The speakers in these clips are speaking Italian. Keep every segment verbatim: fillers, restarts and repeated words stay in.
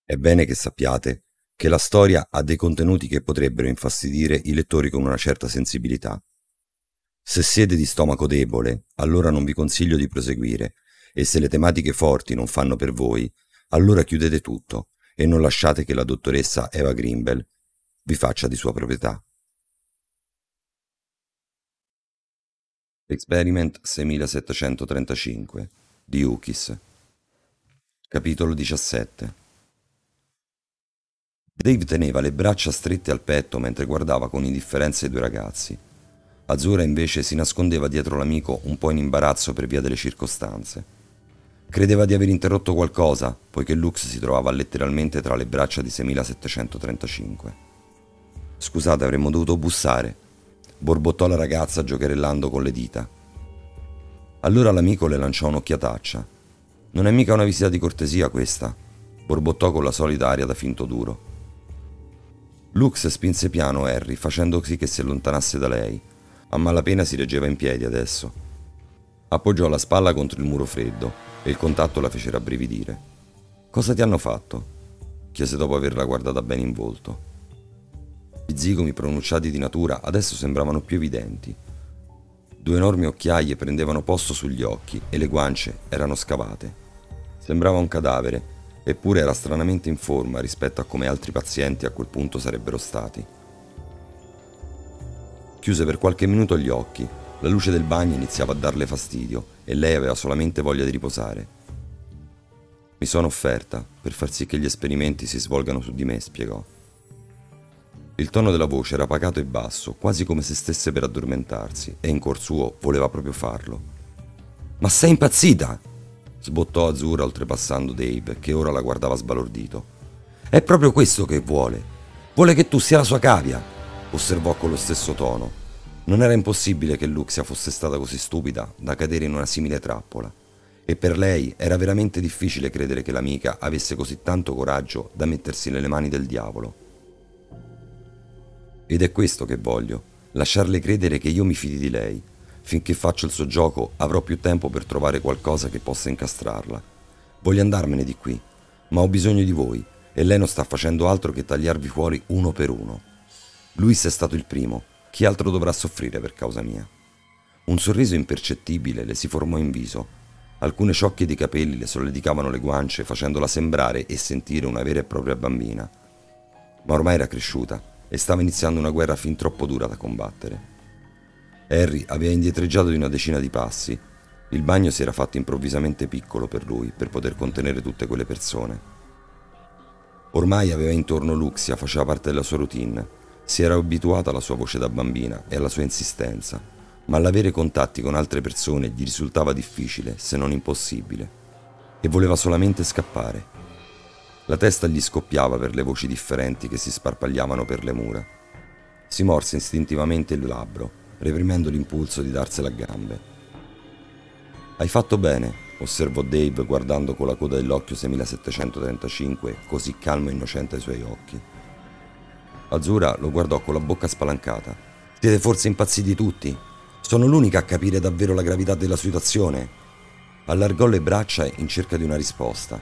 È bene che sappiate che la storia ha dei contenuti che potrebbero infastidire i lettori con una certa sensibilità. Se siete di stomaco debole, allora non vi consiglio di proseguire, e se le tematiche forti non fanno per voi, allora chiudete tutto e non lasciate che la dottoressa Eva Greenbell vi faccia di sua proprietà. Experiment seiemilasettecentotrentacinque di Ukis. Capitolo diciassette. Dave teneva le braccia strette al petto mentre guardava con indifferenza i due ragazzi. Azura invece si nascondeva dietro l'amico un po' in imbarazzo per via delle circostanze. Credeva di aver interrotto qualcosa, poiché Lux si trovava letteralmente tra le braccia di seiemilasettecentotrentacinque. Scusate, avremmo dovuto bussare, borbottò la ragazza giocherellando con le dita. Allora l'amico le lanciò un'occhiataccia. Non è mica una visita di cortesia questa, borbottò con la solita aria da finto duro. Lux spinse piano Harry, facendo sì che si allontanasse da lei. A malapena si reggeva in piedi adesso. Appoggiò la spalla contro il muro freddo e il contatto la fece rabbrividire. «Cosa ti hanno fatto?» chiese dopo averla guardata bene in volto. Gli zigomi pronunciati di natura adesso sembravano più evidenti. Due enormi occhiaie prendevano posto sugli occhi e le guance erano scavate. Sembrava un cadavere, eppure era stranamente in forma rispetto a come altri pazienti a quel punto sarebbero stati. Chiuse per qualche minuto gli occhi. La luce del bagno iniziava a darle fastidio e lei aveva solamente voglia di riposare. «Mi sono offerta per far sì che gli esperimenti si svolgano su di me», spiegò. Il tono della voce era pacato e basso, quasi come se stesse per addormentarsi, e in cuor suo voleva proprio farlo. «Ma sei impazzita?» sbottò Azura oltrepassando Dave, che ora la guardava sbalordito. «È proprio questo che vuole. Vuole che tu sia la sua cavia», osservò con lo stesso tono. Non era impossibile che Luxia fosse stata così stupida da cadere in una simile trappola, e per lei era veramente difficile credere che l'amica avesse così tanto coraggio da mettersi nelle mani del diavolo. «Ed è questo che voglio, lasciarle credere che io mi fidi di lei. Finché faccio il suo gioco avrò più tempo per trovare qualcosa che possa incastrarla. Voglio andarmene di qui, ma ho bisogno di voi e lei non sta facendo altro che tagliarvi fuori uno per uno. Luis è stato il primo, chi altro dovrà soffrire per causa mia?» Un sorriso impercettibile le si formò in viso. Alcune ciocche di capelli le sollevavano le guance facendola sembrare e sentire una vera e propria bambina. Ma ormai era cresciuta e stava iniziando una guerra fin troppo dura da combattere. Harry aveva indietreggiato di una decina di passi. Il bagno si era fatto improvvisamente piccolo per lui, per poter contenere tutte quelle persone. Ormai aveva intorno Luxia, faceva parte della sua routine. Si era abituata alla sua voce da bambina e alla sua insistenza, ma l'avere contatti con altre persone gli risultava difficile, se non impossibile, e voleva solamente scappare. La testa gli scoppiava per le voci differenti che si sparpagliavano per le mura. Si morse istintivamente il labbro, reprimendo l'impulso di darsela a gambe. «Hai fatto bene», osservò Dave guardando con la coda dell'occhio seiemilasettecentotrentacinque, così calmo e innocente ai suoi occhi. Azura lo guardò con la bocca spalancata. «Siete forse impazziti tutti? Sono l'unica a capire davvero la gravità della situazione?» Allargò le braccia in cerca di una risposta.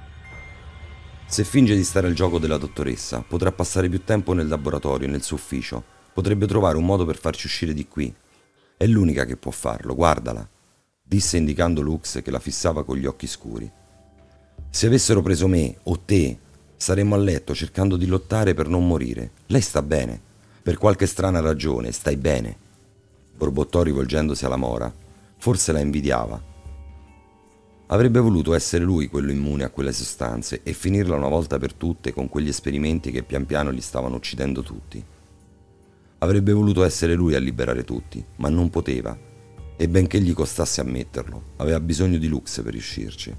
«Se finge di stare al gioco della dottoressa, potrà passare più tempo nel laboratorio e nel suo ufficio. Potrebbe trovare un modo per farci uscire di qui. È l'unica che può farlo, guardala», disse indicando Lux che la fissava con gli occhi scuri. «Se avessero preso me o te, saremmo a letto cercando di lottare per non morire. Lei sta bene. Per qualche strana ragione, stai bene», borbottò rivolgendosi alla Mora. Forse la invidiava. Avrebbe voluto essere lui quello immune a quelle sostanze e finirla una volta per tutte con quegli esperimenti che pian piano gli stavano uccidendo tutti. Avrebbe voluto essere lui a liberare tutti, ma non poteva, e benché gli costasse ammetterlo, aveva bisogno di Lux per riuscirci.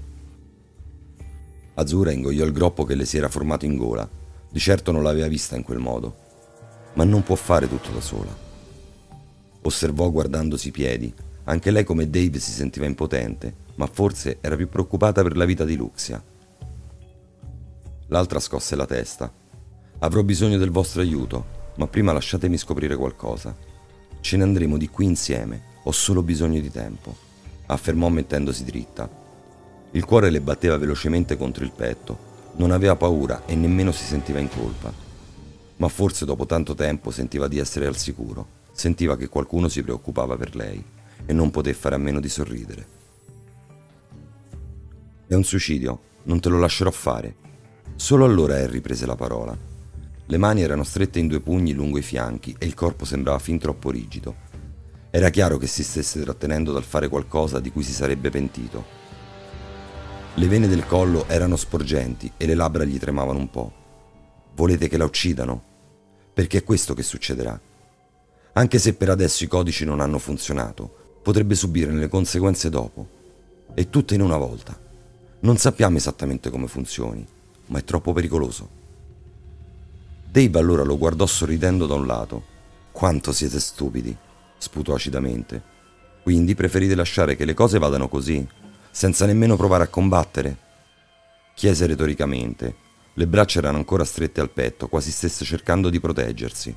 Azura ingoiò il groppo che le si era formato in gola. Di certo non l'aveva vista in quel modo. Ma non può fare tutto da sola. Osservò guardandosi i piedi. Anche lei come Dave si sentiva impotente, ma forse era più preoccupata per la vita di Luxia. L'altra scosse la testa. «Avrò bisogno del vostro aiuto, ma prima lasciatemi scoprire qualcosa. Ce ne andremo di qui insieme, ho solo bisogno di tempo», affermò mettendosi dritta. Il cuore le batteva velocemente contro il petto. Non aveva paura e nemmeno si sentiva in colpa. Ma forse dopo tanto tempo sentiva di essere al sicuro, sentiva che qualcuno si preoccupava per lei e non poté fare a meno di sorridere. È un suicidio, non te lo lascerò fare. Solo allora Harry prese la parola. Le mani erano strette in due pugni lungo i fianchi e il corpo sembrava fin troppo rigido. Era chiaro che si stesse trattenendo dal fare qualcosa di cui si sarebbe pentito. Le vene del collo erano sporgenti e le labbra gli tremavano un po'. Volete che la uccidano? Perché è questo che succederà. Anche se per adesso i codici non hanno funzionato, potrebbe subirne le conseguenze dopo. E tutte in una volta. Non sappiamo esattamente come funzioni, ma è troppo pericoloso. Dave allora lo guardò sorridendo da un lato. Quanto siete stupidi, sputò acidamente. Quindi preferite lasciare che le cose vadano così, senza nemmeno provare a combattere? Chiese retoricamente. Le braccia erano ancora strette al petto, quasi stesse cercando di proteggersi.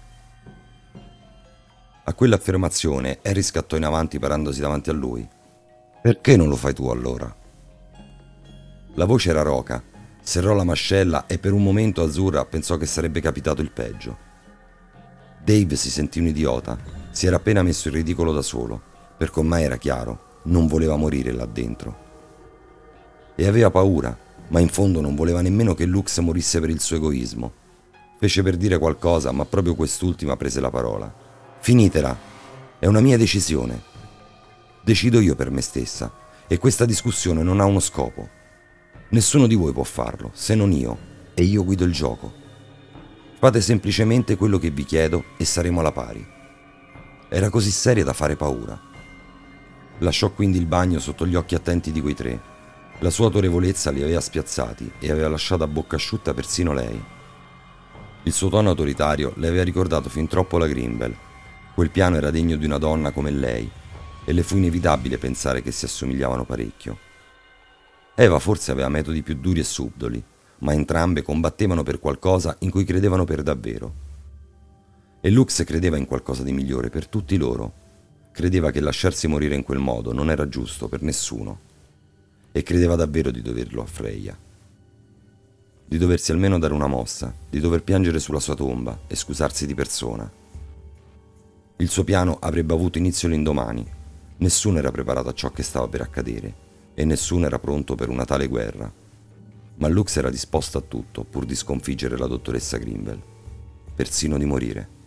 A quell'affermazione Harry scattò in avanti parandosi davanti a lui. Perché non lo fai tu allora? La voce era roca, serrò la mascella e per un momento Azzurra pensò che sarebbe capitato il peggio. Dave si sentì un idiota, si era appena messo in ridicolo da solo, perché ormai era chiaro, non voleva morire là dentro. E aveva paura, ma in fondo non voleva nemmeno che Lux morisse per il suo egoismo. Fece per dire qualcosa, ma proprio quest'ultima prese la parola. Finitela, è una mia decisione. Decido io per me stessa, e questa discussione non ha uno scopo. Nessuno di voi può farlo, se non io, e io guido il gioco. Fate semplicemente quello che vi chiedo e saremo alla pari. Era così seria da fare paura. Lasciò quindi il bagno sotto gli occhi attenti di quei tre. La sua autorevolezza li aveva spiazzati e aveva lasciato a bocca asciutta persino lei. Il suo tono autoritario le aveva ricordato fin troppo la Grimble. Quel piano era degno di una donna come lei, e le fu inevitabile pensare che si assomigliavano parecchio. Eva forse aveva metodi più duri e subdoli, ma entrambe combattevano per qualcosa in cui credevano per davvero. E Lux credeva in qualcosa di migliore per tutti loro. Credeva che lasciarsi morire in quel modo non era giusto per nessuno. E credeva davvero di doverlo a Freya. Di doversi almeno dare una mossa, di dover piangere sulla sua tomba e scusarsi di persona. Il suo piano avrebbe avuto inizio l'indomani. Nessuno era preparato a ciò che stava per accadere e nessuno era pronto per una tale guerra. Ma Lux era disposto a tutto pur di sconfiggere la dottoressa Grimble, persino di morire.